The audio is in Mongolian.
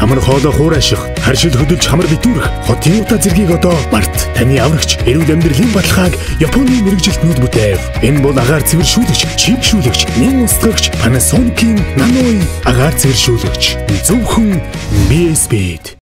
Хамар хоолой хуурайших, харшил хөдөлж хамар битүүрэх, хотын утаа зэргийг одоо барт. Таны аврагч эрүүл амьдралын баталгааг Японы мэрэгжилтнүүд бүтээв. Энэ бол агаар цэвэршүүлэгч, чийгшүүлэгч, нян устгагч Panasonic-ийн Nano-ийн агаар цэвэршүүлэгч. Зөвхөн BSP.